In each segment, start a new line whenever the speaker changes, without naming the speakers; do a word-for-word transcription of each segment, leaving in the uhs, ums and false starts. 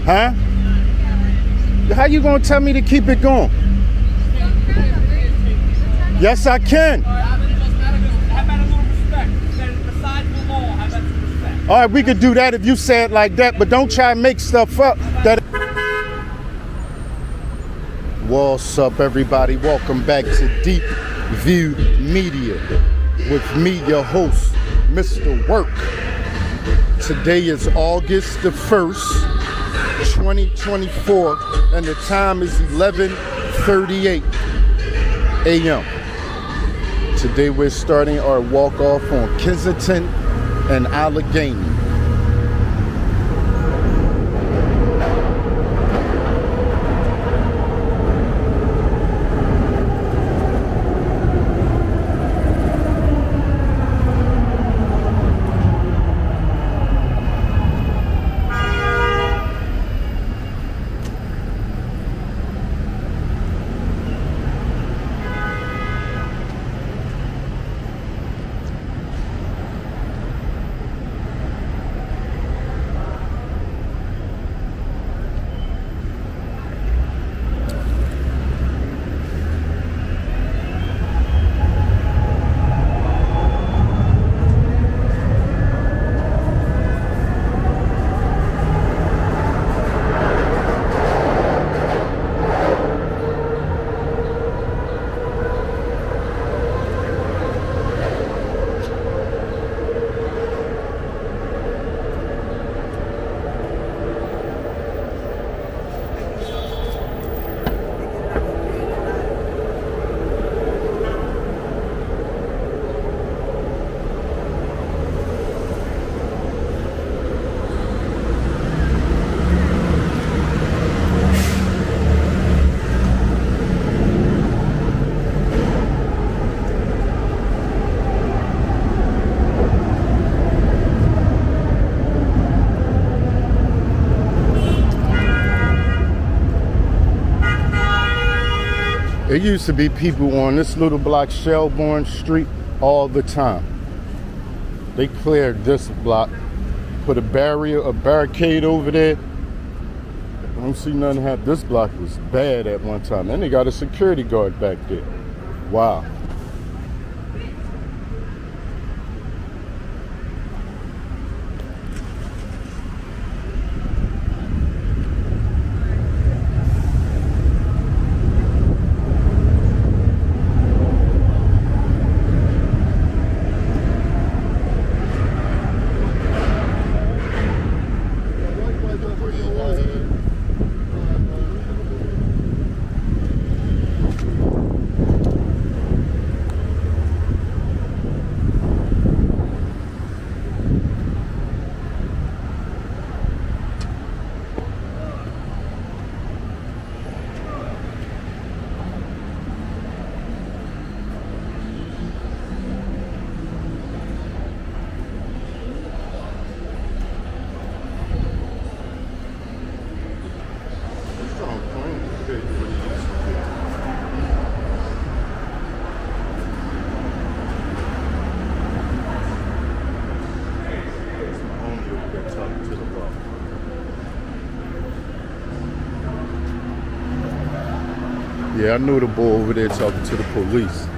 Huh? How you gonna tell me to keep it going? Yes, I can. All right, we could do that if you say it like that, but don't try and make stuff up. That. What's up, everybody? Welcome back to Deep View Media with me, your host, Mister Work. Today is August the first, twenty twenty-four, and the time is eleven thirty-eight a m Today we're starting our walk off on Kensington and Allegheny. There used to be people on this little block, Shelbourne Street, all the time. They cleared this block, put a barrier, a barricade over there. I don't see nothing happen. This block was bad at one time. Then they got a security guard back there. Wow. Yeah, I knew the boy over there talking to the police.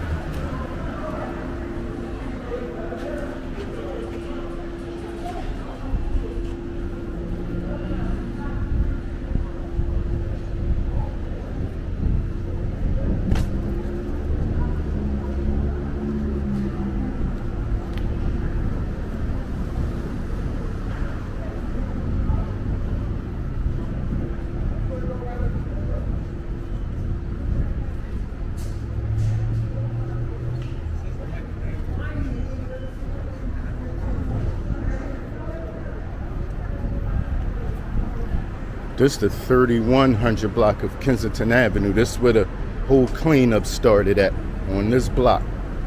This is the thirty-one hundred block of Kensington Avenue. This is where the whole cleanup started at, on this block.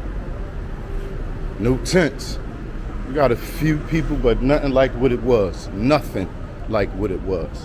No tents. We got a few people, but nothing like what it was. Nothing like what it was.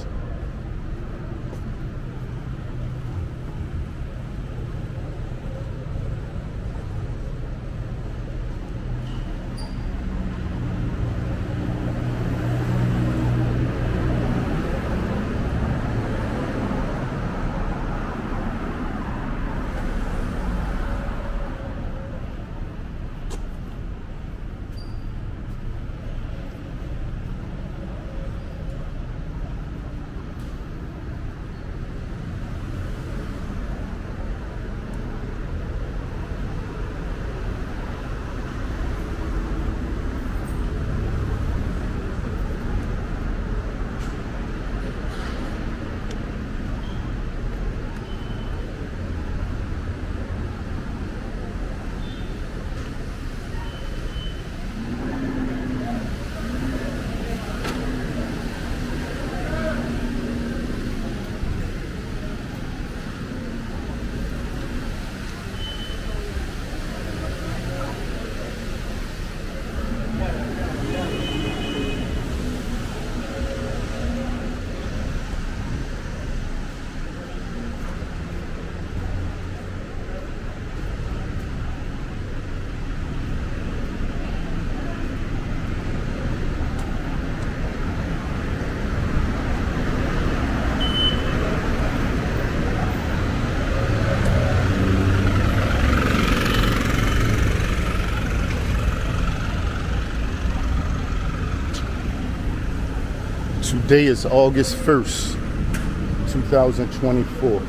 Today is August first, two thousand twenty-four.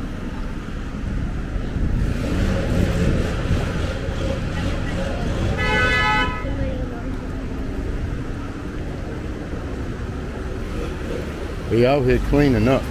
We out here cleaning up.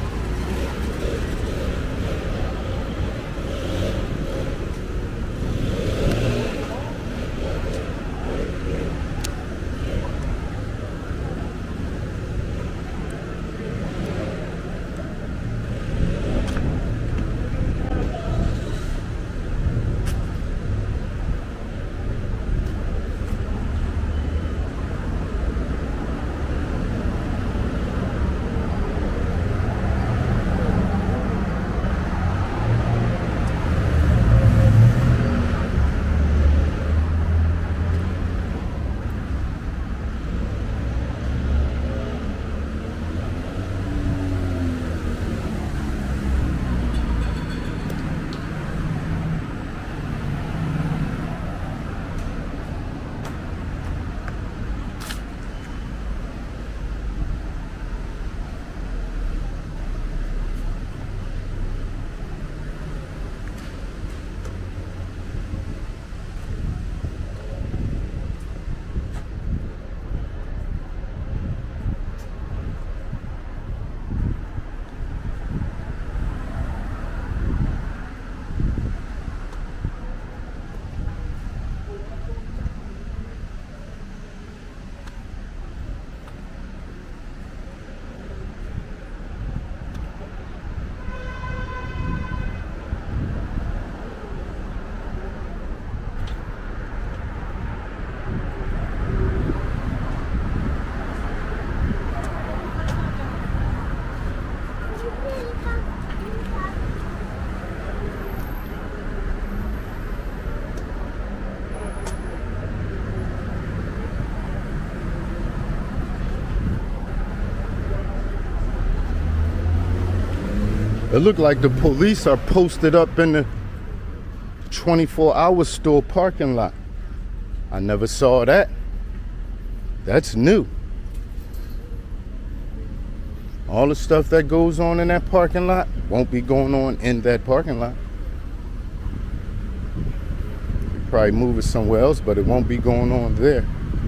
It looked like the police are posted up in the twenty-four hour store parking lot. I never saw that. That's new. All the stuff that goes on in that parking lot won't be going on in that parking lot. You probably move it somewhere else, but it won't be going on there.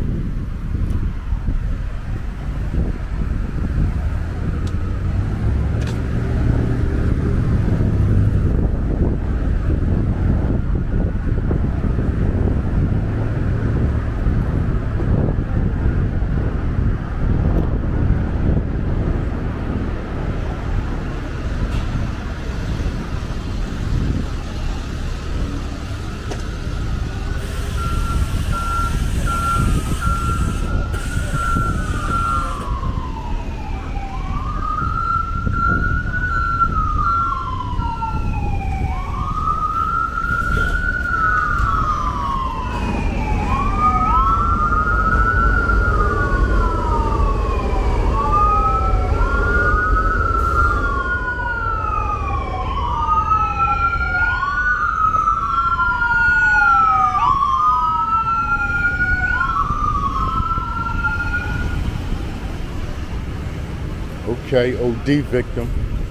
Okay, O D victim.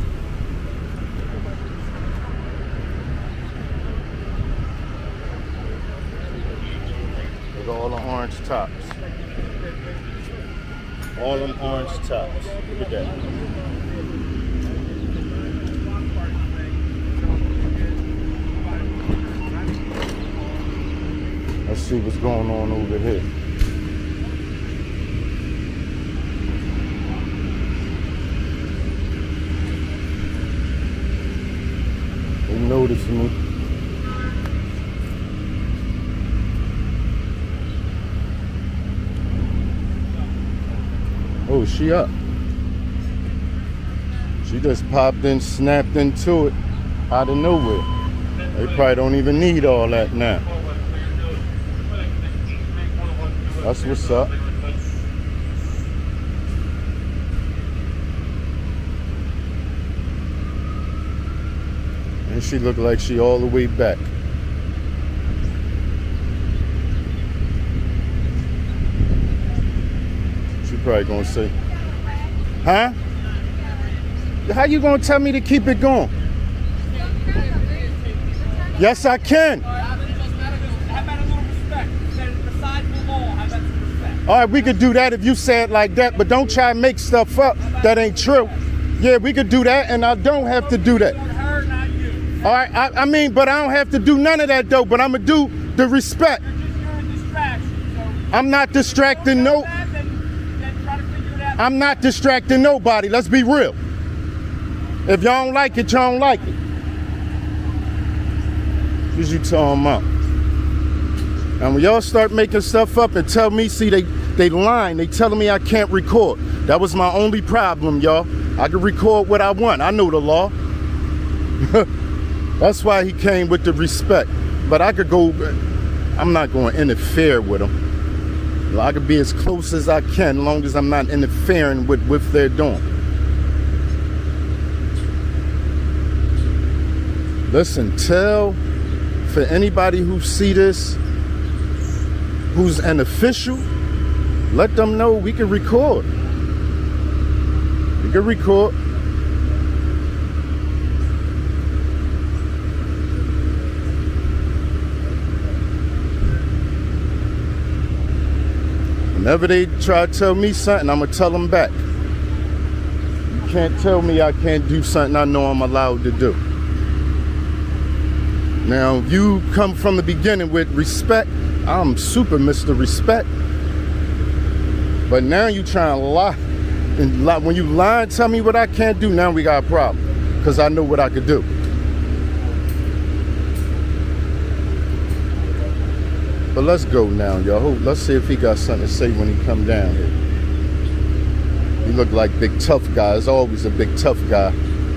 Look at all the orange tops. All them orange tops. Look at that. Let's see what's going on over here. Notice me. Oh, she up. She just popped in, snapped into it out of nowhere. They probably don't even need all that now. That's what's up. And she looked like she all the way back. She probably gonna say, Huh? How you gonna tell me to keep it going? Yes, I can. All right, we could do that if you say it like that, but don't try and make stuff up that ain't true. Yeah, we could do that, and I don't have to do that. All right, I, I mean, but I don't have to do none of that, though, but I'm going to do the respect. I'm not distracting no... I'm not distracting nobody. Let's be real. If y'all don't like it, y'all don't like it. What you talking about? And when y'all start making stuff up and tell me, see, they, they lying. They telling me I can't record. That was my only problem, y'all. I can record what I want. I know the law. That's why he came with the respect. But I could go, I'm not going to interfere with them. I could be as close as I can, as long as I'm not interfering with what they're doing. Listen, tell, for anybody who see this, who's an official, let them know we can record. We can record. Whenever they try to tell me something, I'm gonna tell them back. You can't tell me I can't do something I know I'm allowed to do. Now, if you come from the beginning with respect, I'm super Mister Respect. But now you trying to lie. And lie. When you lie and tell me what I can't do, now we got a problem. Because I know what I could do. But let's go now, y'all. Let's see if he got something to say when he come down here. He look like big tough guy. He's always a big tough guy.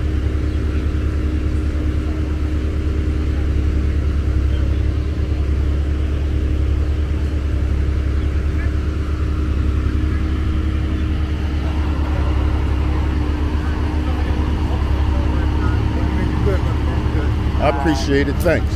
I appreciate it. Thanks.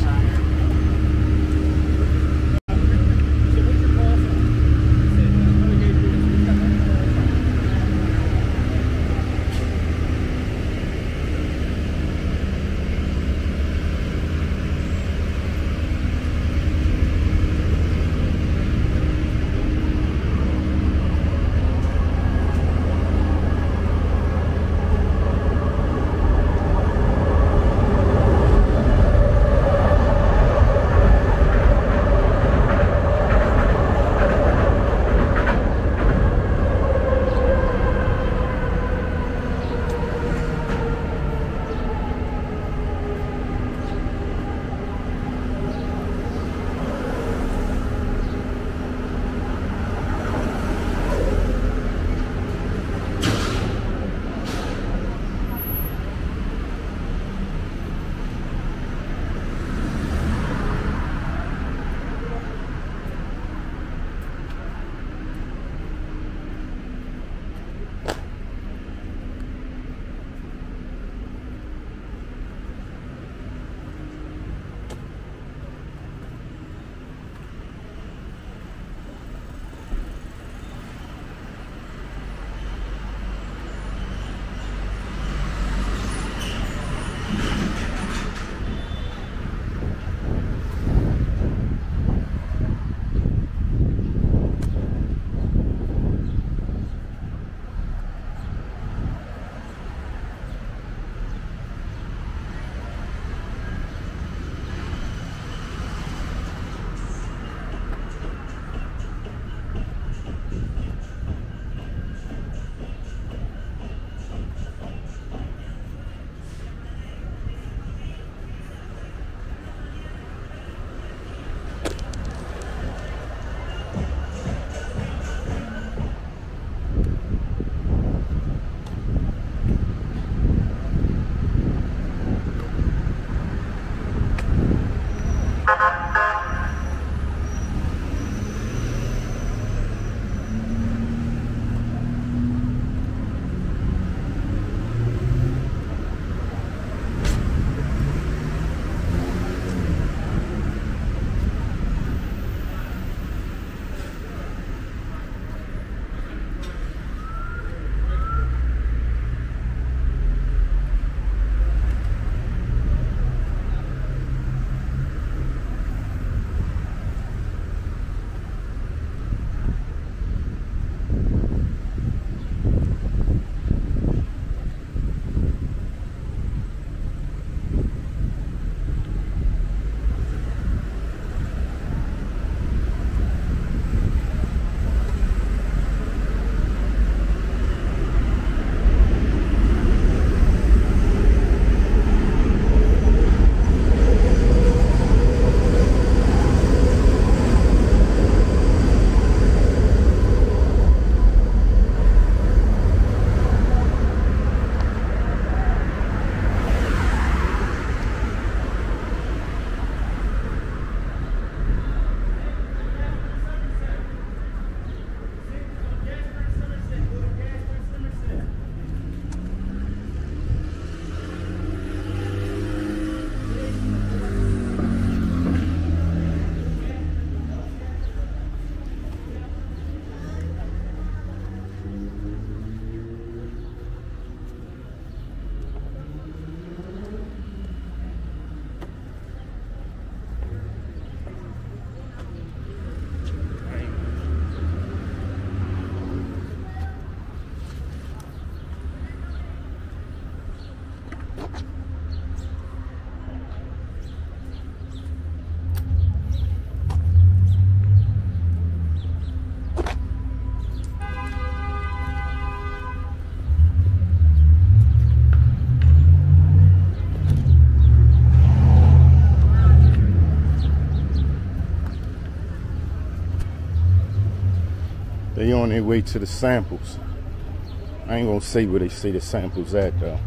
on their way to the samples. I ain't gonna say where they say the samples at though.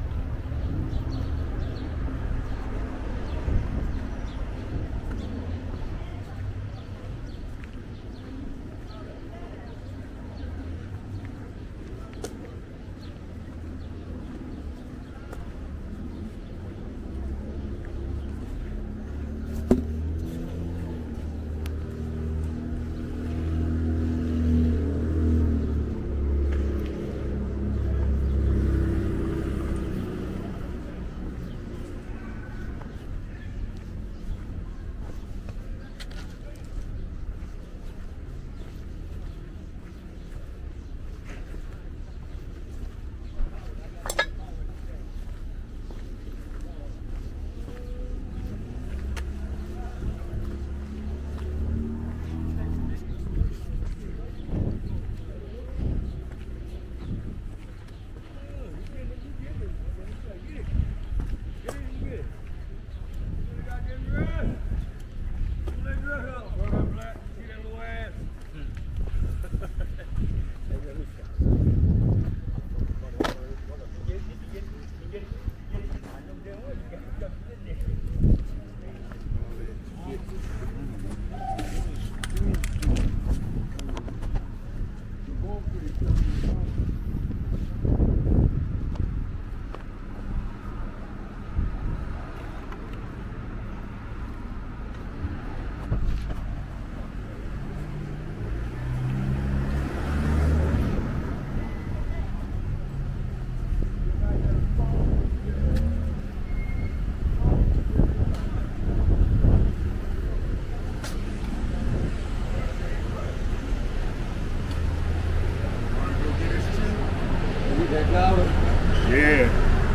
Yeah.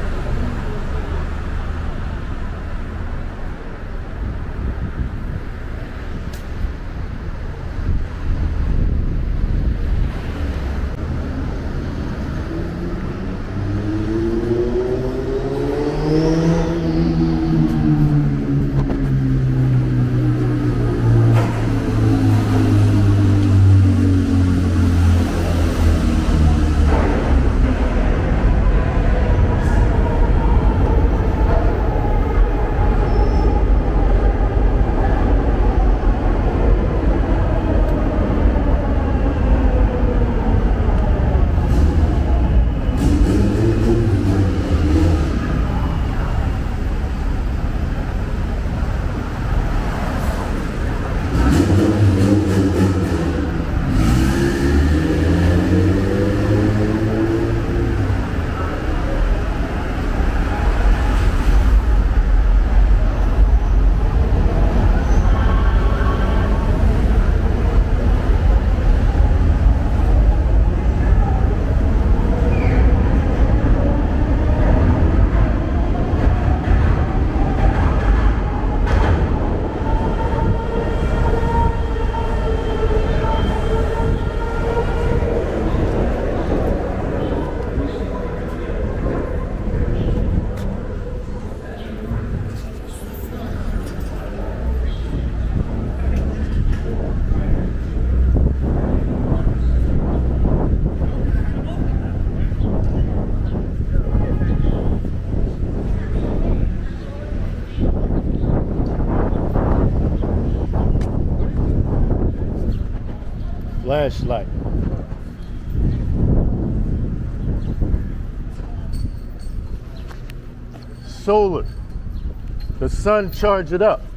Flashlight. Solar. The sun charge it up.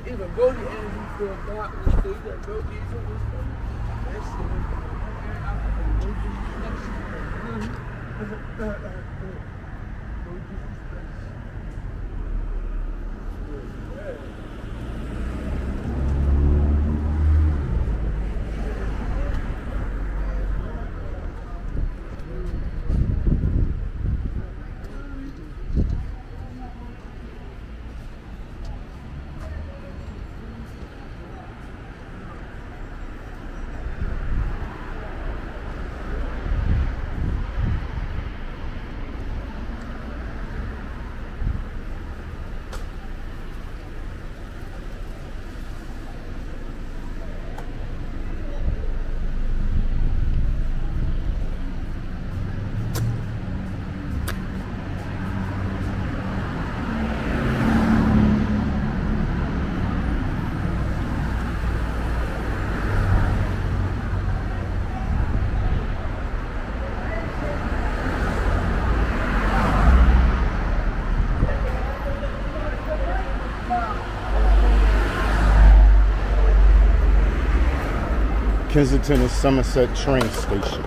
even go to energy for a block and say that no diesel was coming. That shit is
Kensington and Somerset train station.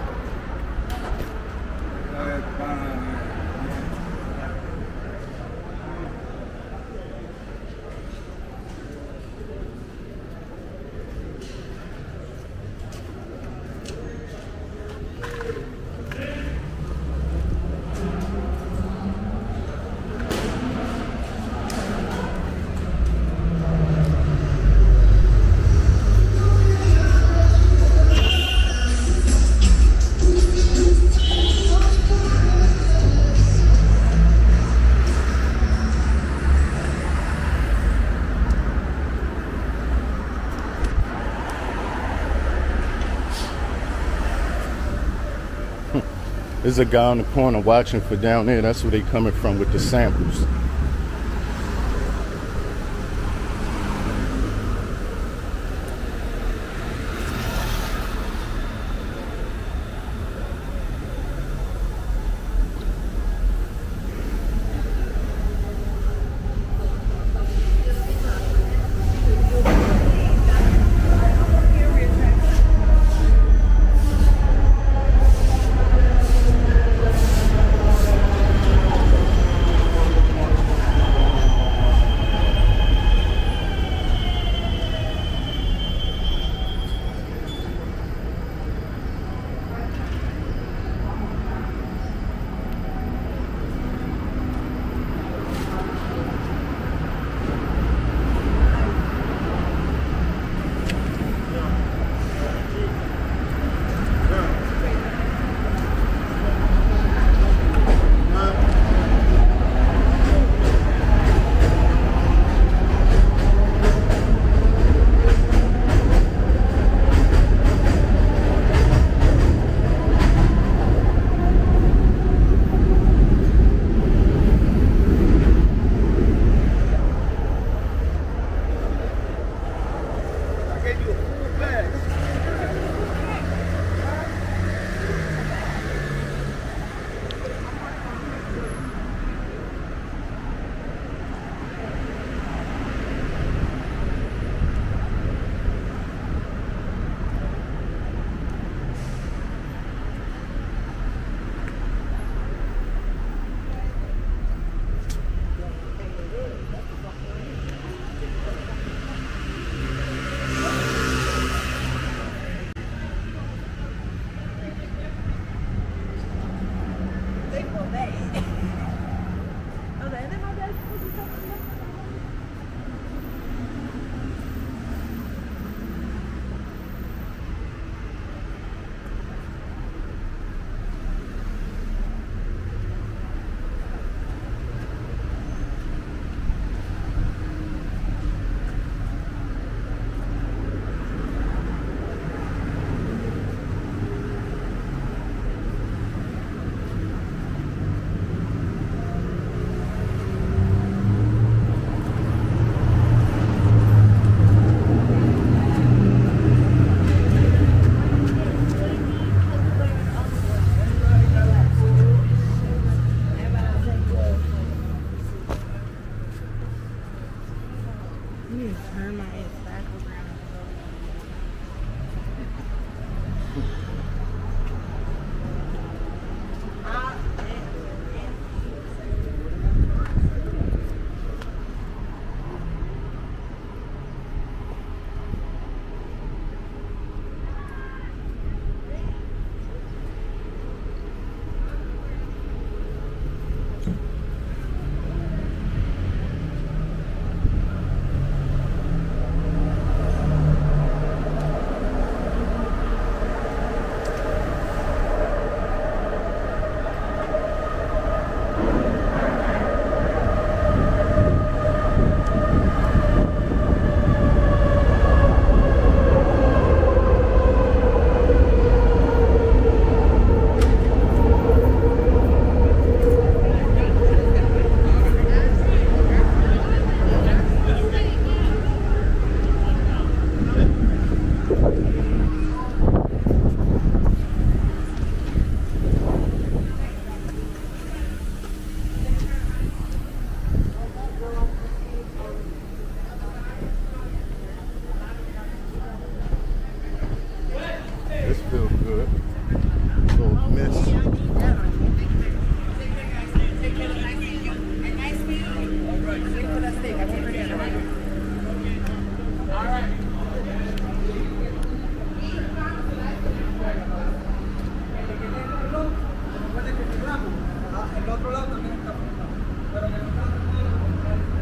There's a guy on the corner watching for down there. That's where they coming from with the samples.
otro lado también está apuntado. Pero que no está apuntado como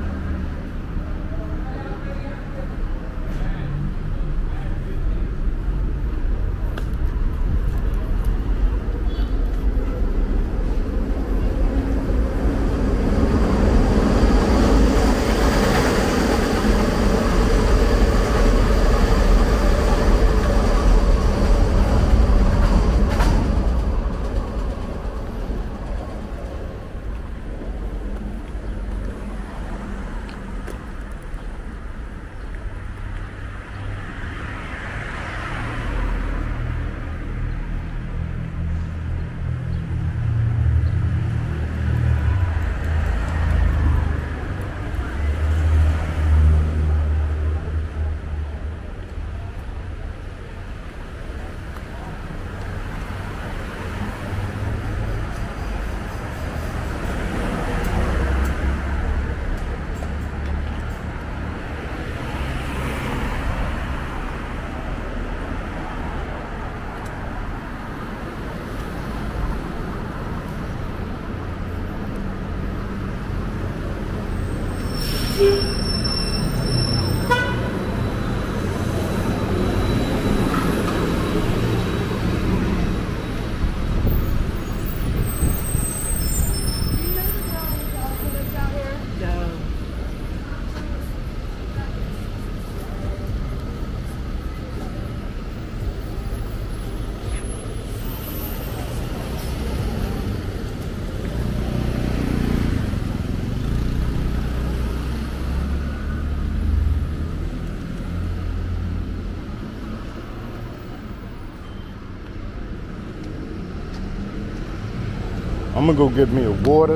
I'm gonna go get me a water,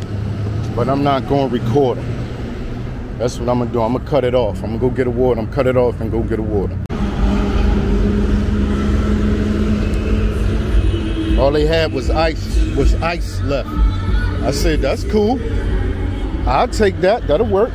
but I'm not gonna record it. That's what I'm gonna do. I'm gonna cut it off. I'm gonna go get a water. I'm gonna cut it off and go get a water. All they had was ice, was ice left. I said, that's cool. I'll take that. That'll work.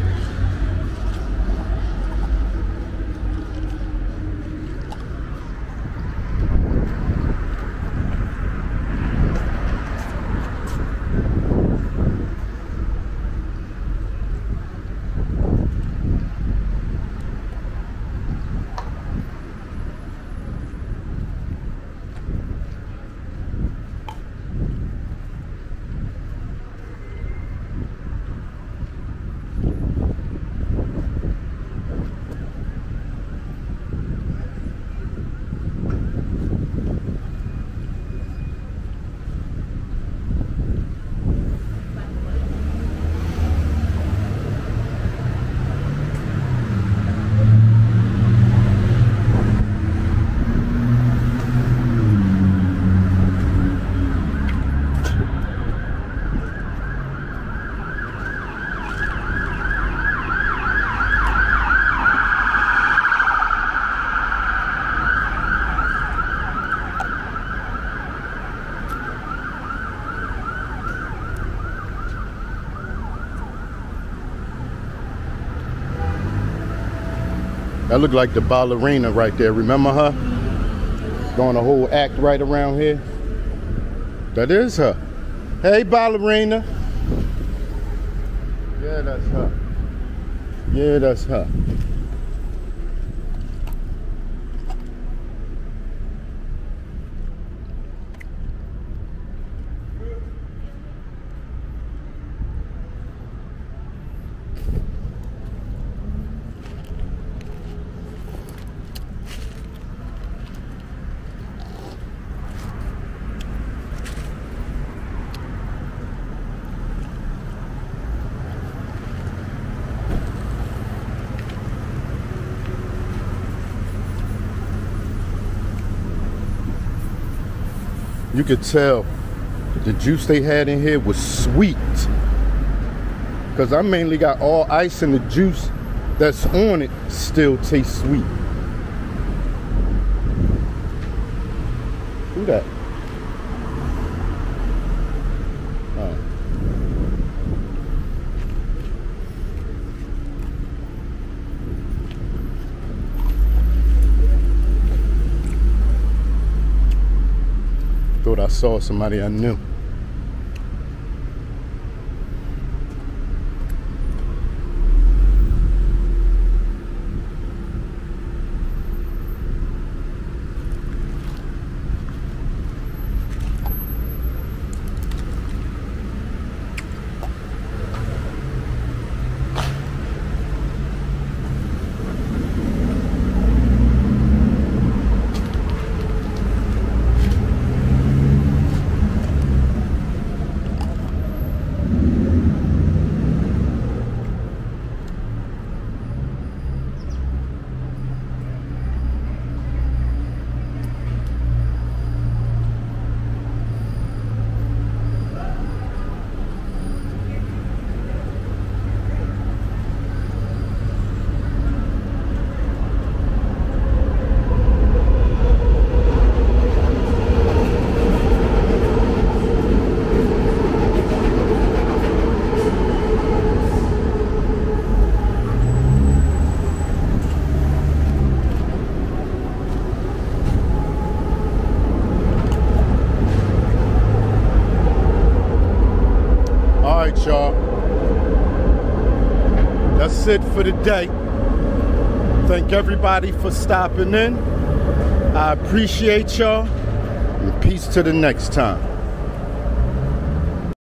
That looked like the ballerina right there. Remember her? Doing a whole act right around here. That is her. Hey, ballerina. Yeah, that's her. Yeah, that's her. You could tell the juice they had in here was sweet, because I mainly got all ice, and the juice that's on it still tastes sweet. Who that? Oh. Thought I saw somebody I knew. right, y'all. That's it for today. Thank everybody for stopping in. I appreciate y'all. And peace to the next time.